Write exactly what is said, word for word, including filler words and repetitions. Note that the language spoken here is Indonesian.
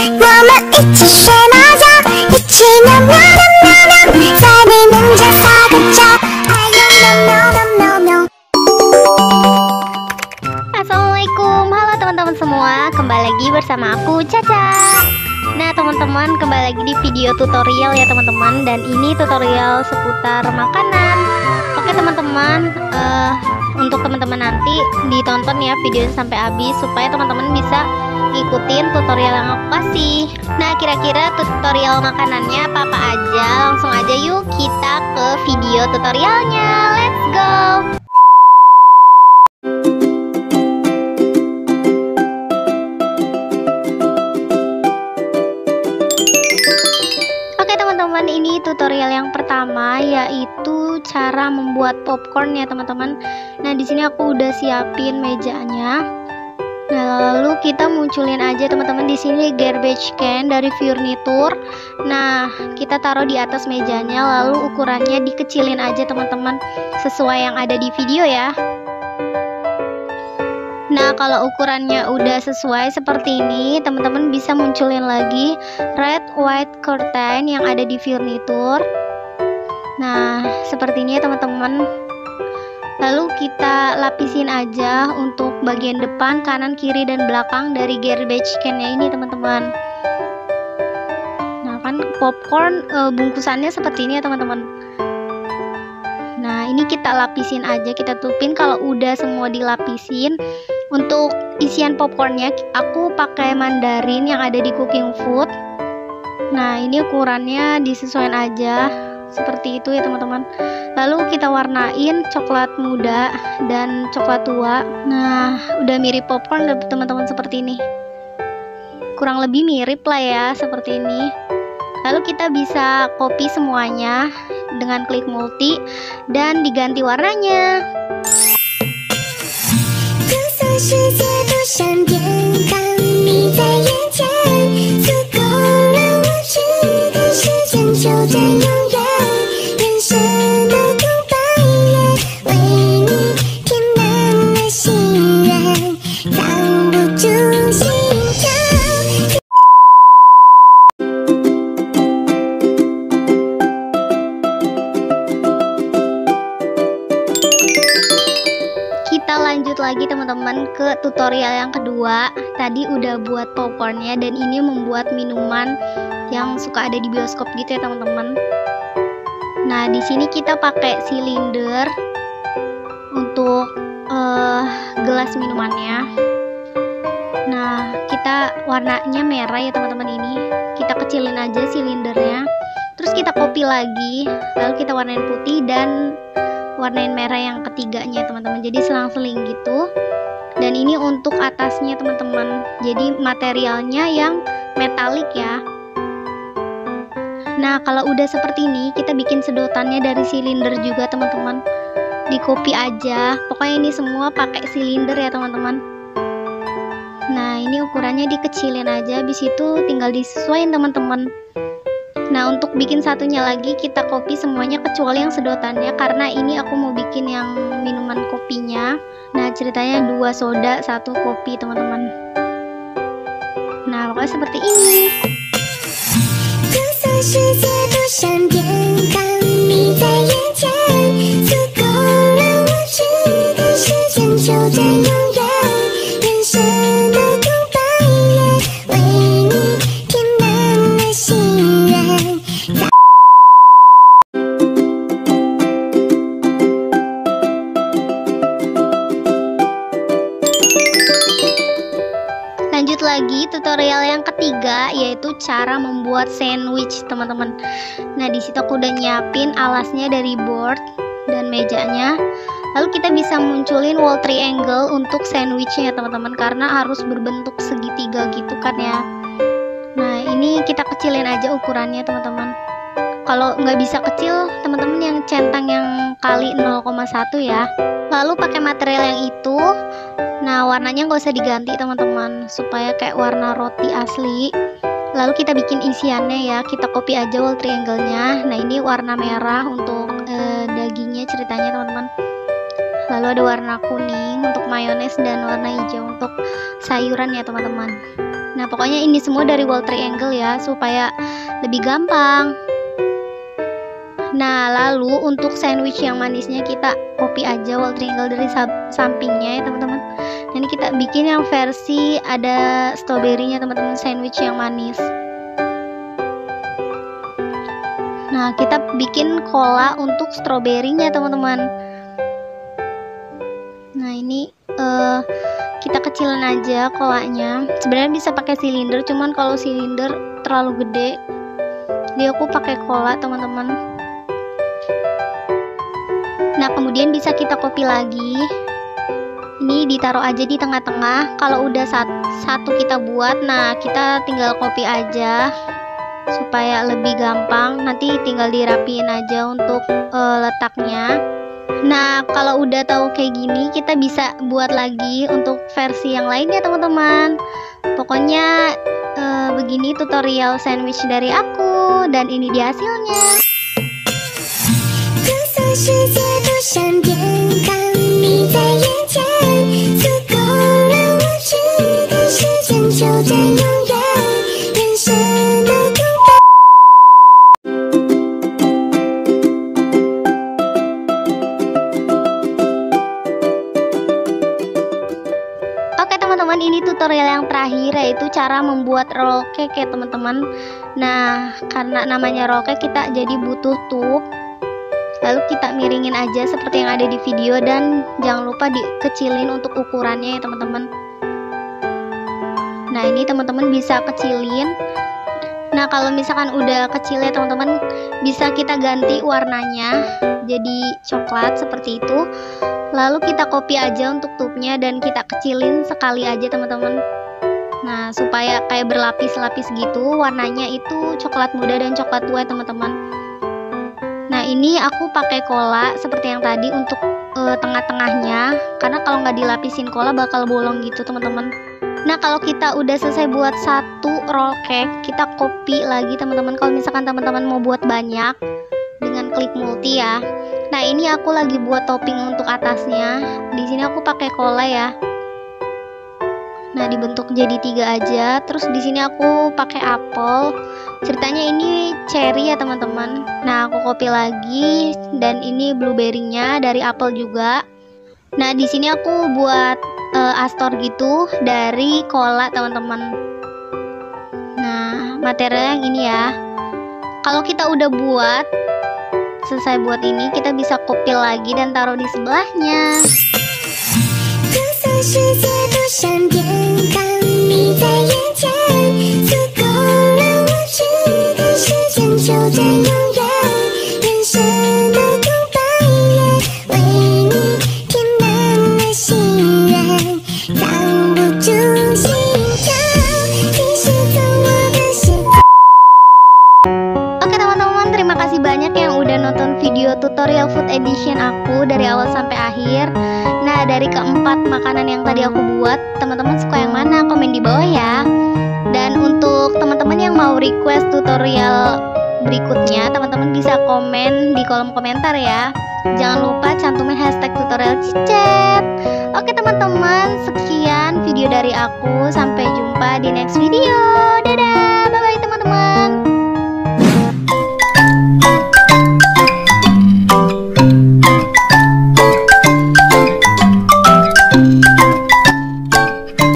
我们一起学猫叫，一起喵喵喵喵喵，在你面前撒个娇，哎呦喵喵喵喵喵。 Assalamualaikum, halo teman-teman semua, kembali lagi bersama aku Caca. Nah teman-teman, kembali lagi di video tutorial ya teman-teman. Dan ini tutorial seputar makanan. Oke teman-teman, uh, untuk teman-teman nanti ditonton ya videonya sampai habis, supaya teman-teman bisa ngikutin tutorial yang aku kasih. Nah kira-kira tutorial makanannya apa-apa aja? Langsung aja yuk kita ke video tutorialnya. Let's go. Ini tutorial yang pertama, yaitu cara membuat popcorn ya teman-teman. Nah di sini aku udah siapin mejanya. Nah lalu kita munculin aja teman-teman di sini garbage can dari furniture. Nah kita taruh di atas mejanya, lalu ukurannya dikecilin aja teman-teman, sesuai yang ada di video ya. Nah kalau ukurannya udah sesuai seperti ini, teman-teman bisa munculin lagi red white curtain yang ada di furniture. Nah seperti ini ya teman-teman. Lalu kita lapisin aja untuk bagian depan, kanan, kiri, dan belakang dari garbage can-nya ini teman-teman. Nah kan popcorn e, bungkusannya seperti ini ya teman-teman. Nah ini kita lapisin aja, kita tutupin. Kalau udah semua dilapisin, untuk isian popcornnya aku pakai mandarin yang ada di Cooking Food. Nah ini ukurannya disesuaikan aja seperti itu ya teman-teman. Lalu kita warnain coklat muda dan coklat tua. Nah udah mirip popcorn teman-teman seperti ini, kurang lebih mirip lah ya seperti ini. Lalu kita bisa copy semuanya dengan klik multi dan diganti warnanya. 世界多善变，当你在眼前，足够让我知道时间就在永远。人生的空白页，为你填满了心愿，藏不住心跳。 Kita lanjut lagi teman-teman ke tutorial yang kedua. Tadi udah buat popcornnya, dan ini membuat minuman yang suka ada di bioskop gitu ya teman-teman. Nah di sini kita pakai silinder untuk uh, gelas minumannya. Nah kita warnanya merah ya teman-teman, ini kita kecilin aja silindernya. Terus kita copy lagi, lalu kita warnain putih dan warnain merah yang ketiganya teman-teman, jadi selang-seling gitu. Dan ini untuk atasnya teman-teman, jadi materialnya yang metalik ya. Nah kalau udah seperti ini, kita bikin sedotannya dari silinder juga teman-teman, di copy aja. Pokoknya ini semua pakai silinder ya teman-teman. Nah ini ukurannya dikecilin aja, habis itu tinggal disesuaikan teman-teman. Nah untuk bikin satunya lagi kita copy semuanya kecuali yang sedotannya, karena ini aku mau bikin yang minuman kopinya. Nah ceritanya dua soda satu kopi teman-teman. Nah pokoknya seperti ini. 就算世界多善变，当你在眼前，足够让我知道时间就在永远。人生的空白页，为你填满了心愿。 Lanjut lagi tutorial yang ketiga, yaitu cara membuat sandwich teman-teman. Nah di situ aku udah nyiapin alasnya dari board dan mejanya. Lalu kita bisa munculin wall triangle untuk sandwichnya teman-teman, karena harus berbentuk segitiga gitu kan ya. Nah ini kita kecilin aja ukurannya teman-teman. Kalau nggak bisa kecil, teman-teman yang centang yang kali nol koma satu ya. Lalu pakai material yang itu. Nah warnanya nggak usah diganti teman-teman, supaya kayak warna roti asli. Lalu kita bikin isiannya ya, kita copy aja wall triangle-nya. Nah ini warna merah untuk eh, dagingnya ceritanya teman-teman. Lalu ada warna kuning untuk mayones dan warna hijau untuk sayuran ya teman-teman. Nah pokoknya ini semua dari wall triangle ya, supaya lebih gampang. Nah lalu untuk sandwich yang manisnya kita copy aja wall triangle dari sampingnya ya teman-teman. Ini kita bikin yang versi ada stroberinya teman-teman, sandwich yang manis. Nah kita bikin cola untuk stroberinya teman-teman. Nah ini uh, kita kecilin aja kolanya. Sebenarnya bisa pakai silinder, cuman kalau silinder terlalu gede, jadi aku pakai kola teman-teman. Nah kemudian bisa kita copy lagi. Ini ditaruh aja di tengah-tengah. Kalau udah satu kita buat, nah kita tinggal copy aja supaya lebih gampang. Nanti tinggal dirapiin aja untuk uh, letaknya. Nah kalau udah tahu kayak gini, kita bisa buat lagi untuk versi yang lainnya teman-teman. Pokoknya uh, begini tutorial sandwich dari aku, dan ini dia hasilnya. 世界多善变，当你在眼前，足够让我知道时间就在永远，人生的空白。 Oke teman-teman, ini tutorial yang terakhir, yaitu cara membuat roll cake ya teman-teman. Nah karena namanya roll cake, kita jadi butuh tuh. Lalu kita miringin aja seperti yang ada di video, dan jangan lupa dikecilin untuk ukurannya ya teman-teman. Nah ini teman-teman bisa kecilin. Nah kalau misalkan udah kecil ya teman-teman, bisa kita ganti warnanya jadi coklat seperti itu. Lalu kita copy aja untuk tubnya dan kita kecilin sekali aja teman-teman. Nah supaya kayak berlapis-lapis gitu, warnanya itu coklat muda dan coklat tua ya teman-teman. Nah ini aku pakai cola seperti yang tadi untuk uh, tengah-tengahnya, karena kalau nggak dilapisin cola bakal bolong gitu teman-teman. Nah kalau kita udah selesai buat satu roll cake, kita copy lagi teman-teman. Kalau misalkan teman-teman mau buat banyak dengan klik multi ya. Nah ini aku lagi buat topping untuk atasnya. Di sini aku pakai cola ya. Nah dibentuk jadi tiga aja. Terus di sini aku pakai apel. Ceritanya ini cherry ya teman-teman. Nah aku copy lagi, dan ini blueberry-nya dari apel juga. Nah di sini aku buat uh, astor gitu dari cola teman-teman. Nah material yang ini ya. Kalau kita udah buat selesai buat ini, kita bisa copy lagi dan taruh di sebelahnya. 就算世界多善变，当你在眼前，足够让我知道时间就在永远，人生的空白页，为你填满了心愿，藏不住心跳，你是从我的世界。 Oke teman-teman, terima kasih banyak yang udah nonton video tutorial food edition aku dari awal sampai akhir. Nah dari keempat makanan yang tadi aku buat, teman-teman suka yang mana? Komen di bawah ya. Dan untuk teman-teman yang mau request tutorial berikutnya, teman-teman bisa komen di kolom komentar ya. Jangan lupa cantumin hashtag tutorial cicet. Oke teman-teman, sekian video dari aku. Sampai jumpa di next video. Dadah, bye-bye teman-teman.